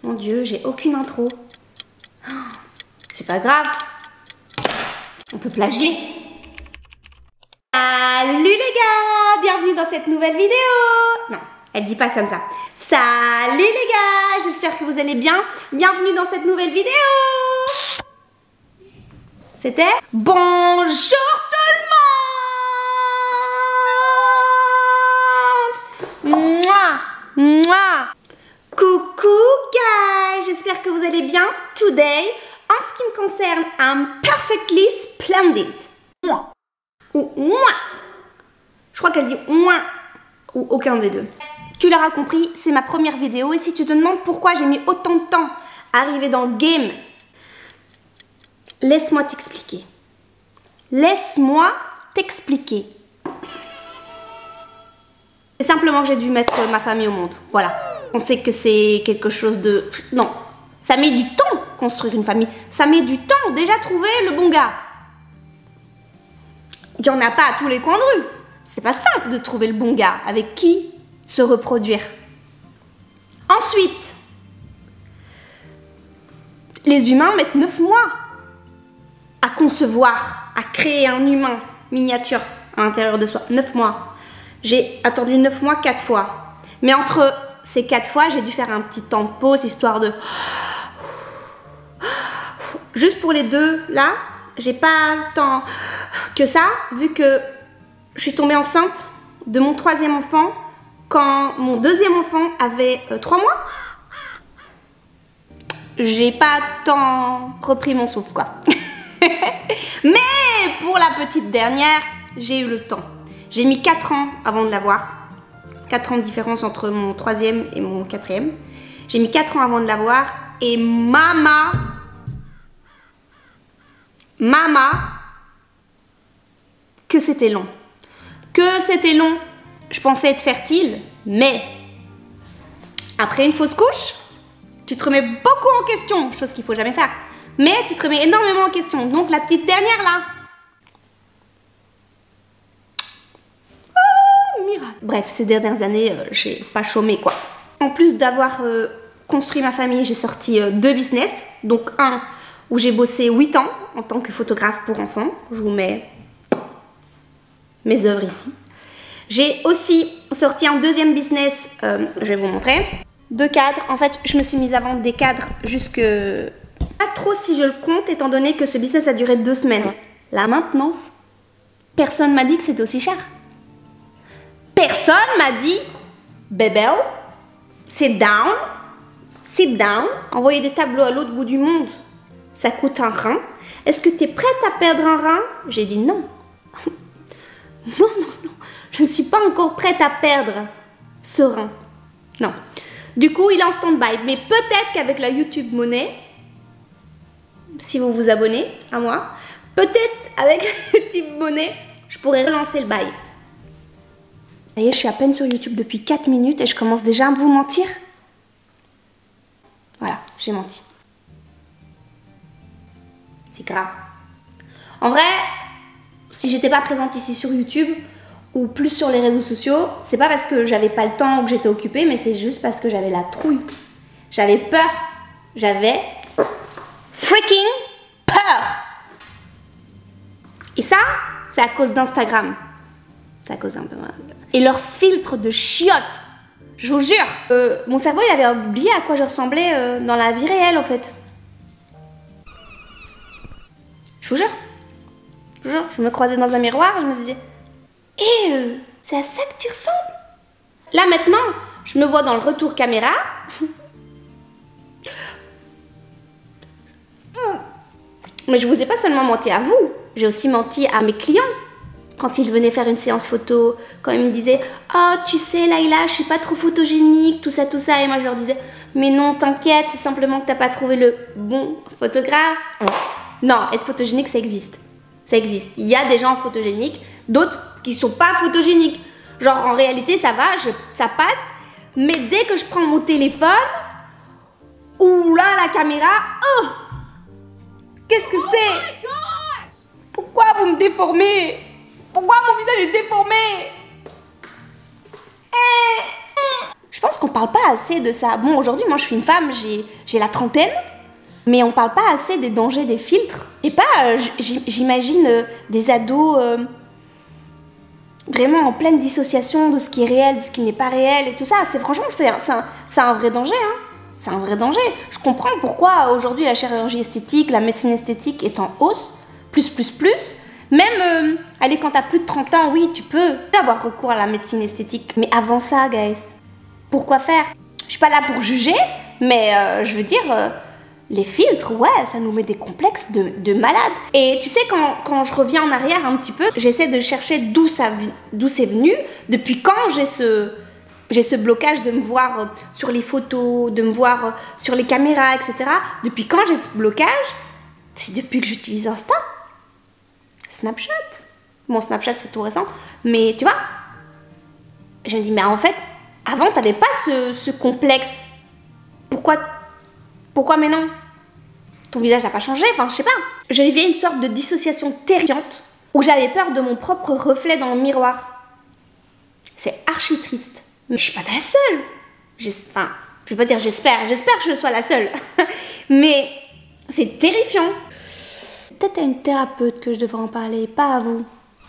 Mon Dieu, j'ai aucune intro. Oh, c'est pas grave. On peut plagier. Salut les gars, bienvenue dans cette nouvelle vidéo. Non, elle dit pas comme ça. Salut les gars, j'espère que vous allez bien. Bienvenue dans cette nouvelle vidéo. C'était bonjour tout le monde. Mouah, mouah. Coucou guys, j'espère que vous allez bien. Today, en ce qui me concerne, I'm perfectly splendid. Mouah. Ou mouah. Je crois qu'elle dit mouah ou aucun des deux. Tu l'auras compris, c'est ma première vidéo et si tu te demandes pourquoi j'ai mis autant de temps à arriver dans le game, laisse-moi t'expliquer. Laisse-moi t'expliquer. C'est simplement que j'ai dû mettre ma famille au monde. Voilà. On sait que c'est quelque chose de... Non. Ça met du temps construire une famille. Ça met du temps déjà trouver le bon gars. Il n'y en a pas à tous les coins de rue. C'est pas simple de trouver le bon gars avec qui se reproduire. Ensuite, les humains mettent 9 mois à concevoir, à créer un humain miniature à l'intérieur de soi. 9 mois. J'ai attendu 9 mois 4 fois. Mais entre ces 4 fois, j'ai dû faire un petit temps de pause, histoire de... Juste pour les deux, là, j'ai pas le temps que ça, vu que je suis tombée enceinte de mon 3e enfant quand mon 2e enfant avait 3 mois. J'ai pas tant repris mon souffle, quoi. Mais pour la petite dernière, j'ai eu le temps. J'ai mis 4 ans avant de l'avoir. 4 ans de différence entre mon 3e et mon 4e. J'ai mis 4 ans avant de l'avoir. Et maman, que c'était long. Que c'était long. Je pensais être fertile, mais après une fausse couche, tu te remets beaucoup en question, chose qu'il faut jamais faire. Mais tu te remets énormément en question. Donc la petite dernière là. Oh, miracle. Bref, ces dernières années, j'ai pas chômé quoi. En plus d'avoir construit ma famille, j'ai sorti 2 business. Donc un où j'ai bossé 8 ans en tant que photographe pour enfants. Je vous mets mes œuvres ici. J'ai aussi sorti un 2e business, je vais vous montrer. 2 cadres. En fait, je me suis mise à vendre des cadres jusque... Pas trop si je le compte, étant donné que ce business a duré 2 semaines. La maintenance, personne m'a dit que c'était aussi cher. Personne m'a dit, bébé, sit down, envoyer des tableaux à l'autre bout du monde, ça coûte un rein. Est-ce que tu es prête à perdre un rein? J'ai dit non. Non, je ne suis pas encore prête à perdre ce rein. Non. Du coup, il est en stand-by. Mais peut-être qu'avec la YouTube monnaie, si vous vous abonnez à moi, peut-être avec la YouTube monnaie, je pourrais relancer le bail. Ça y est, je suis à peine sur YouTube depuis 4 minutes et je commence déjà à vous mentir. Voilà, j'ai menti. C'est grave. En vrai, si j'étais pas présente ici sur YouTube ou plus sur les réseaux sociaux, c'est pas parce que j'avais pas le temps ou que j'étais occupée, mais c'est juste parce que j'avais la trouille. J'avais peur. J'avais freaking peur. Et ça, c'est à cause d'Instagram. C'est à cause un peu... Et leur filtre de chiottes. Je vous jure. Mon cerveau, il avait oublié à quoi je ressemblais dans la vie réelle, en fait. Je vous jure. Je me croisais dans un miroir, je me disais, c'est à ça que tu ressembles. Là maintenant, je me vois dans le retour caméra. Mais je vous ai pas seulement menti à vous, j'ai aussi menti à mes clients. Quand ils venaient faire une séance photo, quand ils me disaient, oh tu sais Laïla, je suis pas trop photogénique, tout ça, et moi je leur disais, mais non t'inquiète, c'est simplement que t'as pas trouvé le bon photographe. Non, être photogénique ça existe. Ça existe. Il y a des gens photogéniques, d'autres qui sont pas photogéniques. Genre en réalité ça va, ça passe, mais dès que je prends mon téléphone, ouh là la caméra, oh, qu'est-ce que c'est? Pourquoi vous me déformez? Pourquoi mon visage est déformé? Je pense qu'on parle pas assez de ça. Bon, aujourd'hui, moi, je suis une femme, j'ai la trentaine, mais on parle pas assez des dangers des filtres. Et pas, j'imagine des ados vraiment en pleine dissociation de ce qui est réel, de ce qui n'est pas réel et tout ça. Franchement, c'est un vrai danger, hein. C'est un vrai danger. Je comprends pourquoi aujourd'hui la chirurgie esthétique, la médecine esthétique est en hausse, plus. Même, allez, quand t'as plus de 30 ans, oui, tu peux avoir recours à la médecine esthétique. Mais avant ça, guys, pourquoi faire? Je suis pas là pour juger, mais je veux dire, les filtres, ouais, ça nous met des complexes de malades. Et tu sais, quand je reviens en arrière un petit peu, j'essaie de chercher d'où c'est venu, depuis quand j'ai ce blocage de me voir sur les photos, de me voir sur les caméras, etc. Depuis quand j'ai ce blocage? C'est depuis que j'utilise Insta. Snapchat. Bon, Snapchat, c'est tout récent. Mais tu vois, je me dis, mais en fait, avant, t'avais pas ce complexe. Pourquoi mais non? Ton visage n'a pas changé, enfin, je sais pas. Je vivais une sorte de dissociation terrifiante où j'avais peur de mon propre reflet dans le miroir. C'est archi triste. Mais je suis pas la seule. Enfin, je vais pas dire j'espère que je sois la seule. Mais c'est terrifiant. Peut-être à une thérapeute que je devrais en parler, pas à vous.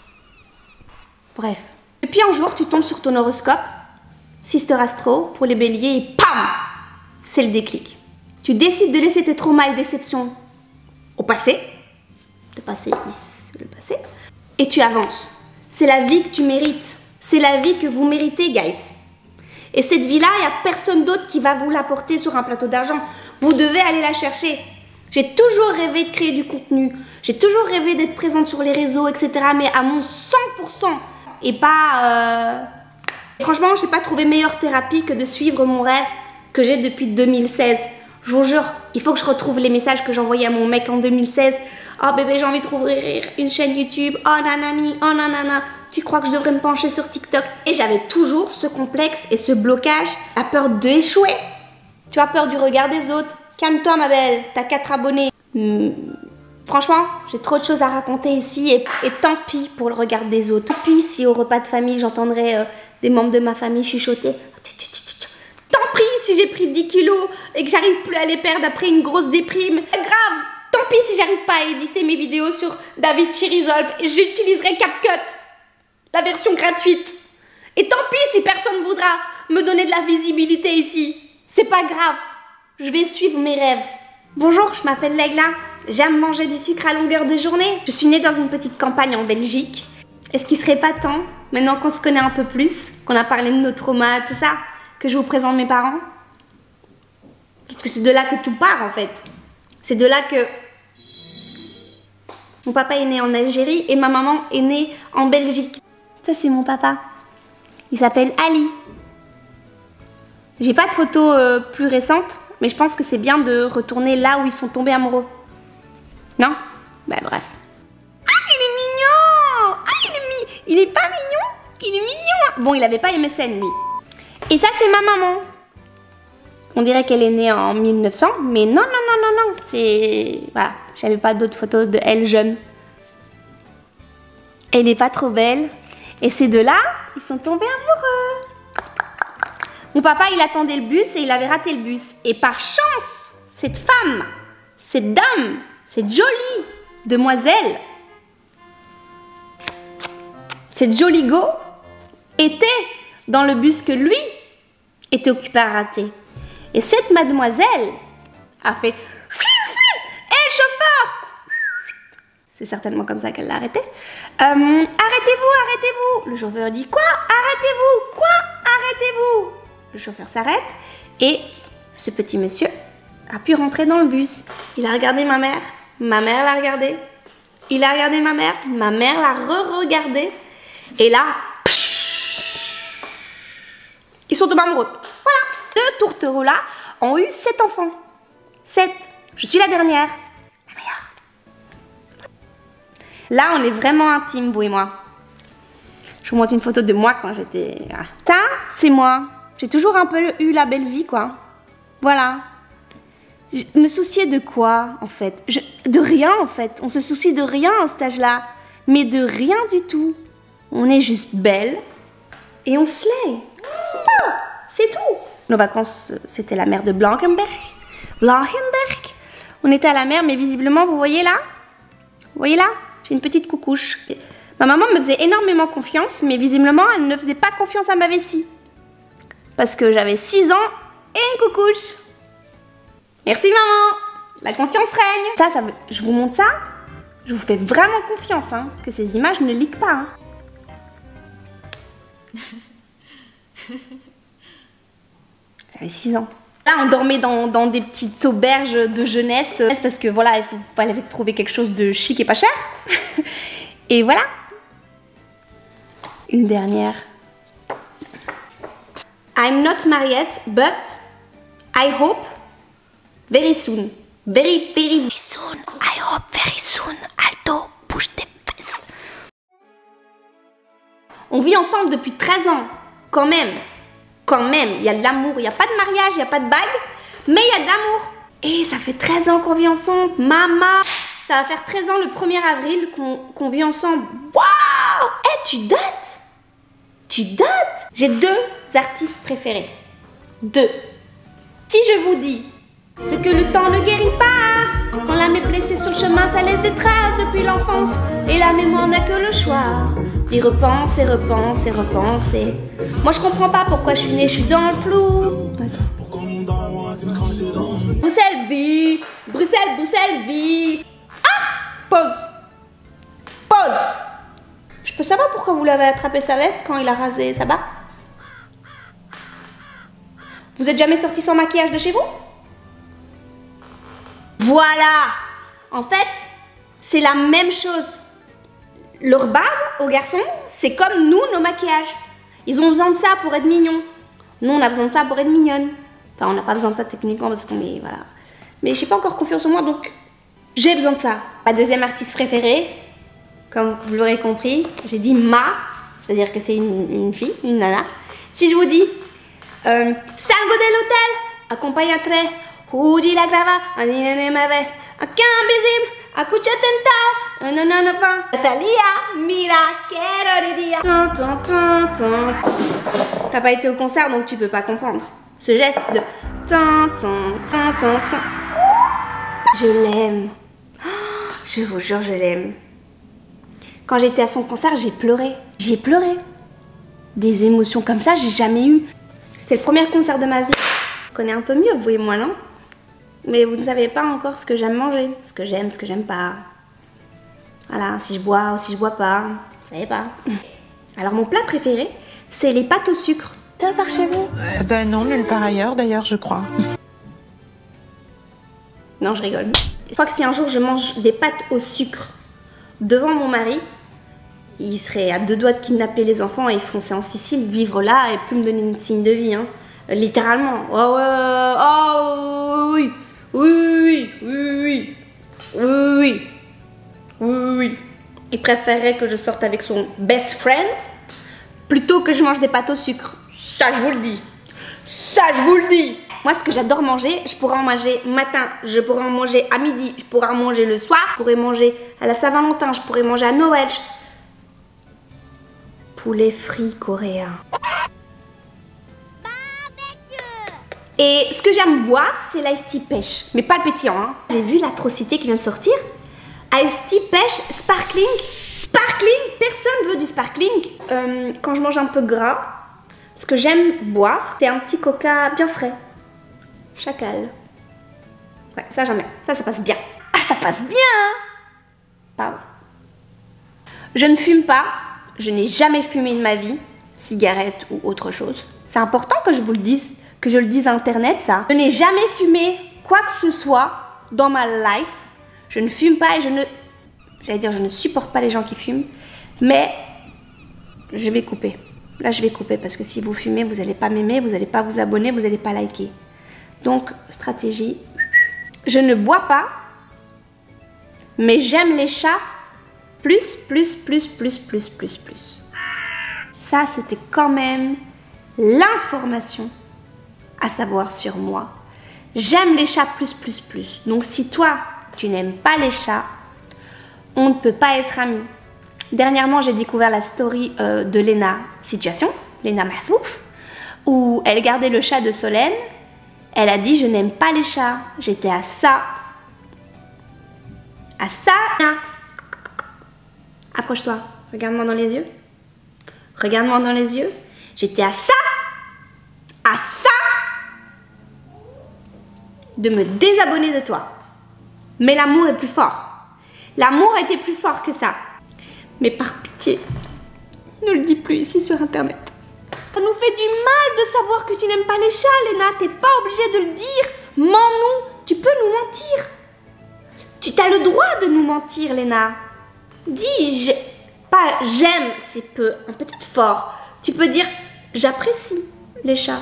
Bref. Et puis un jour, tu tombes sur ton horoscope, Sister Astro, pour les béliers, et PAM! C'est le déclic. Tu décides de laisser tes traumas et déceptions au passé, de passer le passé, et tu avances. C'est la vie que tu mérites. C'est la vie que vous méritez, guys. Et cette vie-là, il n'y a personne d'autre qui va vous l'apporter sur un plateau d'argent. Vous devez aller la chercher. J'ai toujours rêvé de créer du contenu. J'ai toujours rêvé d'être présente sur les réseaux, etc. Mais à mon 100%. Et pas... Franchement, je n'ai pas trouvé meilleure thérapie que de suivre mon rêve que j'ai depuis 2016. Je vous jure, il faut que je retrouve les messages que j'envoyais à mon mec en 2016. Oh bébé, j'ai envie de rouvrir une chaîne YouTube. Oh nanani, oh nanana. Tu crois que je devrais me pencher sur TikTok? Et j'avais toujours ce complexe et ce blocage, la peur d'échouer. Tu as peur du regard des autres. Calme-toi ma belle, t'as 4 abonnés. Franchement, j'ai trop de choses à raconter ici et tant pis pour le regard des autres. Tant pis si au repas de famille j'entendrais des membres de ma famille chuchoter. Tant pis si j'ai pris 10 kilos et que j'arrive plus à les perdre après une grosse déprime. Grave. Tant pis si j'arrive pas à éditer mes vidéos sur DaVinci Resolve et j'utiliserai CapCut, la version gratuite. Et tant pis si personne voudra me donner de la visibilité ici. C'est pas grave. Je vais suivre mes rêves. Bonjour, je m'appelle Legla. J'aime manger du sucre à longueur de journée. Je suis née dans une petite campagne en Belgique. Est-ce qu'il serait pas temps, maintenant qu'on se connaît un peu plus, qu'on a parlé de nos traumas, tout ça, que je vous présente mes parents? Parce que c'est de là que tout part en fait. C'est de là que... Mon papa est né en Algérie et ma maman est née en Belgique. Ça c'est mon papa. Il s'appelle Ali. J'ai pas de photos plus récentes, mais je pense que c'est bien de retourner là où ils sont tombés amoureux. Non? Bah bref. Ah, il est mignon! Ah, il est pas mignon? Il est mignon! Bon, il avait pas MSN, lui. Et ça, c'est ma maman. On dirait qu'elle est née en 1900, mais non, c'est... Voilà, j'avais pas d'autres photos de elle jeune. Elle est pas trop belle. Et ces deux-là, ils sont tombés amoureux. Mon papa, il attendait le bus et il avait raté le bus. Et par chance, cette femme, cette dame, cette jolie demoiselle, cette jolie go, était dans le bus que lui était occupé à rater. Et cette mademoiselle a fait « Hé, chauffeur !» C'est certainement comme ça qu'elle l'a arrêté. « Arrêtez-vous, arrêtez-vous !» Le chauffeur dit « Quoi? Arrêtez-vous! Quoi? Arrêtez-vous !» Le chauffeur s'arrête et ce petit monsieur a pu rentrer dans le bus. Il a regardé ma mère l'a regardé. Il a regardé ma mère l'a re-regardé. Et là, ils sont tombés amoureux. Voilà. Deux tourtereaux-là ont eu 7 enfants. 7. Je suis la dernière. La meilleure. Là, on est vraiment intimes, vous et moi. Je vous montre une photo de moi quand j'étais... Ça, c'est moi. J'ai toujours un peu eu la belle vie, quoi. Voilà. Je me souciais de quoi, en fait? De rien, en fait. On se soucie de rien à cet âge-là. Mais de rien du tout. On est juste belle et on se l'est. c'est tout. Nos vacances, c'était la mer de Blankenberg. Blankenberg. On était à la mer, mais visiblement, vous voyez là? Vous voyez là? J'ai une petite coucouche. Ma maman me faisait énormément confiance, mais visiblement, elle ne faisait pas confiance à ma vessie. Parce que j'avais 6 ans et une coucouche. Merci maman. La confiance règne. Ça veut... Je vous montre ça. Je vous fais vraiment confiance, hein, que ces images ne leak pas. Hein. J'avais 6 ans. Là, on dormait dans des petites auberges de jeunesse. Parce que voilà, il fallait trouver quelque chose de chic et pas cher. Et voilà. Une dernière. I'm not married, but I hope very soon. Very, very soon. I hope very soon. Alto, bouge tes fesses. On vit ensemble depuis 13 ans. Quand même. Quand même. Il y a de l'amour. Il n'y a pas de mariage, il n'y a pas de bague. Mais il y a de l'amour. Et ça fait 13 ans qu'on vit ensemble. Maman. Ça va faire 13 ans le 1er avril qu'on vit ensemble. Waouh! Eh, tu dates? Tu dates? J'ai 2 artistes préférés. 2. Si je vous dis ce que le temps ne guérit pas, quand l'âme est blessée sur le chemin, ça laisse des traces depuis l'enfance. Et la mémoire n'a que le choix d'y repenser, repenser, repenser. Moi je comprends pas pourquoi je suis née, je suis dans le flou. Bruxelles vie, Bruxelles, Bruxelles vie. Ah! Pause. Pause. Je peux savoir pourquoi vous l'avez attrapé sa veste quand il a rasé sa barbe? Vous êtes jamais sorti sans maquillage de chez vous? Voilà. En fait, c'est la même chose. Leur barbe, aux garçons, c'est comme nous, nos maquillages. Ils ont besoin de ça pour être mignons. Nous, on a besoin de ça pour être mignonne. Enfin, on n'a pas besoin de ça techniquement parce qu'on est... Voilà. Mais je n'ai pas encore confiance en moi, donc j'ai besoin de ça. Ma deuxième artiste préférée, comme vous l'aurez compris, j'ai dit ma, c'est-à-dire que c'est une fille, une nana. Si je vous dis salgo dell'hotel, accompagnate, Uji la grava, anine mave, acá invisible, acucha tentao, nanana fa, Thalia, mira, quiero dia. T'as pas été au concert donc tu peux pas comprendre. Ce geste de je l'aime. Je vous jure, je l'aime. Quand j'étais à son concert, j'ai pleuré. J'ai pleuré. Des émotions comme ça, j'ai jamais eu. C'était le premier concert de ma vie. Je connais un peu mieux, vous et moi, non? Mais vous ne savez pas encore ce que j'aime manger. Ce que j'aime pas. Voilà, si je bois ou si je bois pas. Vous savez pas. Alors mon plat préféré, c'est les pâtes au sucre. Ça par chez vous? Ben non, nulle part ailleurs d'ailleurs, je crois. Non, je rigole. Je crois que si un jour je mange des pâtes au sucre devant mon mari, il serait à 2 doigts de kidnapper les enfants et foncer en Sicile, vivre là et plus me donner une signe de vie. Hein. Littéralement. Oh, ouais, oh oui, oui, oui, oui, oui, oui, oui, oui. Il préférerait que je sorte avec son best friend plutôt que je mange des pâtes au sucre. Ça, je vous le dis. Ça, je vous le dis. Moi, ce que j'adore manger, je pourrais en manger matin, je pourrais en manger à midi, je pourrais en manger le soir, je pourrais manger à la Saint-Valentin, je pourrais manger à Noël. Poulet frit coréen. Et ce que j'aime boire, c'est l'ice tea pêche. Mais pas le pétillant, hein. J'ai vu l'atrocité qui vient de sortir. Ice tea pêche sparkling. Sparkling, personne veut du sparkling. Quand je mange un peu gras, ce que j'aime boire, c'est un petit coca bien frais. Chacal. Ouais, ça jamais. Ça passe bien. Ah, ça passe bien, hein. Pardon. Je ne fume pas. Je n'ai jamais fumé de ma vie. Cigarette ou autre chose. C'est important que je vous le dise. Que je le dise à internet, ça. Je n'ai jamais fumé quoi que ce soit dans ma life. Je ne fume pas et je ne... J'allais dire, je ne supporte pas les gens qui fument. Mais je vais couper. Là, je vais couper parce que si vous fumez, vous n'allez pas m'aimer, vous n'allez pas vous abonner, vous n'allez pas liker. Donc, stratégie. Je ne bois pas, mais j'aime les chats plus. Ça, c'était quand même l'information à savoir sur moi. J'aime les chats plus. Donc, si toi, tu n'aimes pas les chats, on ne peut pas être amis. Dernièrement, j'ai découvert la story de Lena Situation, Lena Mahfouf, où elle gardait le chat de Solène, elle a dit je n'aime pas les chats. J'étais à ça. À ça. Approche-toi. Regarde-moi dans les yeux. Regarde-moi dans les yeux. J'étais à ça. À ça. De me désabonner de toi. Mais l'amour est plus fort. L'amour était plus fort que ça. Mais par pitié, ne le dis plus ici sur Internet. Ça nous fait du mal de savoir que tu n'aimes pas les chats, Léna. T'es pas obligée de le dire. Mens-nous. Tu peux nous mentir. Tu as le droit de nous mentir, Léna. Dis, pas j'aime, c'est peut-être fort. Tu peux dire j'apprécie les chats.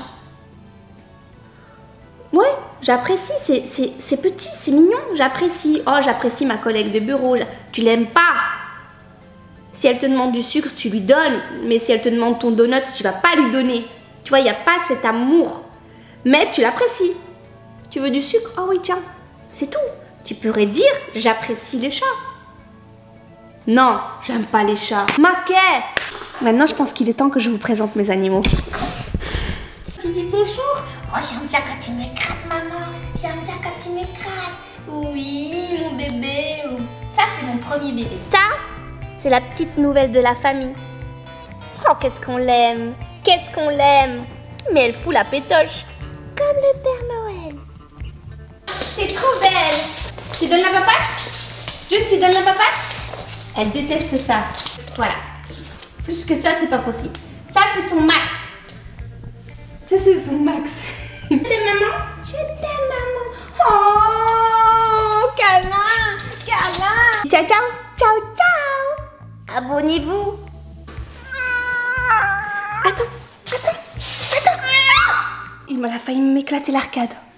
Ouais, j'apprécie, c'est petit, c'est mignon, j'apprécie. Oh, j'apprécie ma collègue de bureau. Tu l'aimes pas. Si elle te demande du sucre, tu lui donnes. Mais si elle te demande ton donut, tu vas pas lui donner. Tu vois, il n'y a pas cet amour. Mais tu l'apprécies. Tu veux du sucre? Oh oui, tiens. C'est tout. Tu pourrais dire, j'apprécie les chats. Non, j'aime pas les chats. Maquet! Maintenant, je pense qu'il est temps que je vous présente mes animaux. Tu dis bonjour? Oh, j'aime bien quand tu m'écrates, maman. J'aime bien quand tu m'écrates. Oui, mon bébé. Ça, c'est mon premier bébé. Ça, c'est la petite nouvelle de la famille. Oh, qu'est-ce qu'on l'aime. Qu'est-ce qu'on l'aime. Mais elle fout la pétoche. Comme le Père Noël. T'es trop belle. Tu donnes la papate? Jude, tu donnes la papate? Elle déteste ça. Voilà. Plus que ça, c'est pas possible. Ça, c'est son max. Ça, c'est son max. Je t'aime, maman. Je t'aime, maman. Oh, câlin, câlin. Ciao, ciao. Ciao, ciao. Abonnez-vous. Attends. Il m'a failli m'éclater l'arcade.